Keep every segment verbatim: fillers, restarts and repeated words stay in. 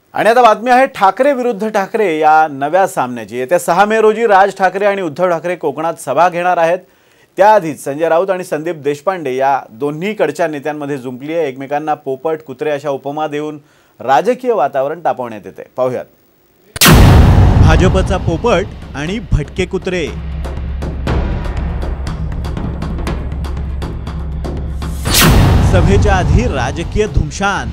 आणि आता बातमी आहे ठाकरे विरुद्ध ठाकरे या नव्या सामन्याची। येत्या सहा मे रोजी राज ठाकरे आणि उद्धव ठाकरे कोकणात सभा घेणार आहेत। त्याआधीच संजय राऊत आणि संदीप देशपांडे या दोन्हीकडच्या नेत्यांमध्ये जुंपली आहे। एकमेकांना पोपट कुत्रे अशा उपमा देऊन राजकीय वातावरण तापवण्यात येते। पाहूयात। भाजपचा पोपट आणि भटके कुत्रे। सभेच्या आधी राजकीय धुमशान।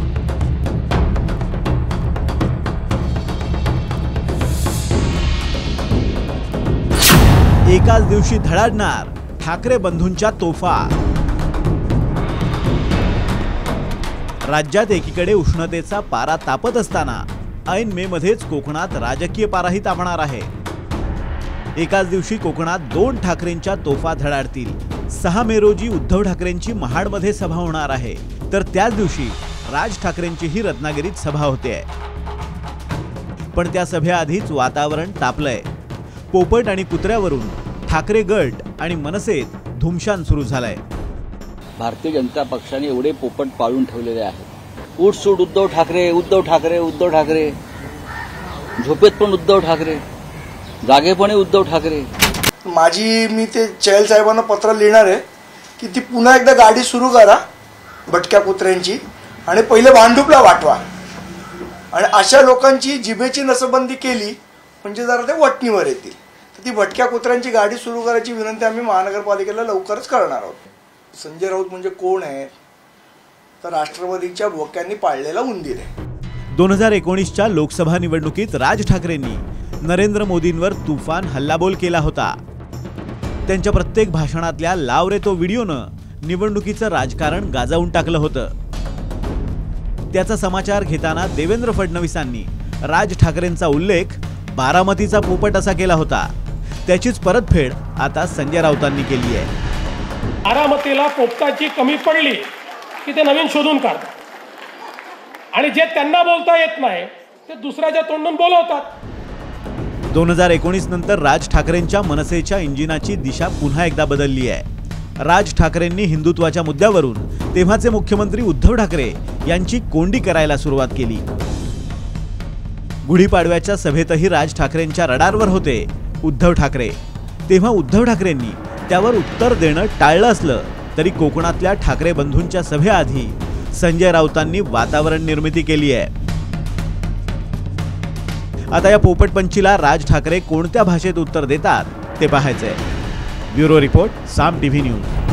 एकाच दिवशी धडाडणार ठाकरे बंधूंच्या तोफा। राज्यात एकीकडे उष्णतेचा पारा तापत असताना ऐन मे मध्येच कोकणात राजकीय पाराही तापणार आहे। एकाच दिवशी कोकणात दोन ठाकरेंच्या तोफा धडाडतील। सहा मे रोजी उद्धव ठाकरेंची महाडमध्ये सभा होणार आहे, तर त्याच दिवशी राज ठाकरेंचीही रत्नागिरीत सभा होते। पण त्या सभेआधीच वातावरण तापलंय। पोपट आणि कुत्र्यावरून ठाकरे गट आणि मनसेत धुमशान सुरू झालाय। भारतीय जनता पक्षाने एवढे पोपट पाळून ठेवलेले आहेत। उठसूट उद्धव ठाकरे उद्धव ठाकरे उद्धव ठाकरे, झोपेत पण उद्धव ठाकरे, जागेपणे उद्धव ठाकरे। माझी मी ते चहल साहेबांना पत्र लिहिणार आहे की ती पुन्हा एकदा गाडी सुरू करा भटक्या कुत्र्यांची आणि पहिले भांडुपला वाटवा आणि अशा लोकांची जिभेची नसबंदी केली म्हणजे जरा ते वटणीवर येतील। ती भटक्या कुत्र्यांची गाडी सुरू करायची विनंती आम्ही महानगरपालिकेला लवकरच करणार आहोत। संजय राऊत म्हणजे कोण आहे तर राष्ट्रवादीच्या भोक्यांनी पाळलेला उंदीर आहे। दोन हजार एकोणीसच्या लोकसभा निवडणुकीत राज ठाकरेंनी नरेंद्र मोदींवर तुफान हल्लाबोल केला होता। त्यांच्या प्रत्येक भाषणातल्या लाव रे तो व्हिडिओनं निवडणुकीचं राजकारण गाजावून टाकलं होतं। त्याचा समाचार घेताना देवेंद्र फडणवीसांनी राज ठाकरेंचा उल्लेख बारामतीचा पोपट असा केला होता। त्याचीच परतफेड आता संजय राऊतांनी केली आहे। बारामतीला पोपटाची कमी पडली की ते नवीन शोधून काढतात आणि जे त्यांना बोलता येत नाही ते दुसऱ्याच्या तोंडून बोलवतात। दोन हजार एकोणीस नंतर राज ठाकरेंच्या मनसेच्या इंजिनाची दिशा पुन्हा एकदा बदलली आहे। राज ठाकरेंनी हिंदुत्वाच्या मुद्द्यावरून तेव्हाचे मुख्यमंत्री उद्धव ठाकरे यांची कोंडी करायला सुरुवात केली। गुढीपाडव्याच्या सभेतही राज ठाकरेंच्या रडारवर होते उद्धव ठाकरे। तेव्हा उद्धव ठाकरेंनी त्यावर उत्तर देणं टाळलं असलं तरी कोकणातल्या ठाकरे बंधूंच्या सभेआधी संजय राऊतांनी वातावरण निर्मिती केली आहे। आता या पोपट पंचीला राज ठाकरे कोणत्या भाषेत उत्तर देतात ते पाहायचंय। Bureau report, Saam TV news.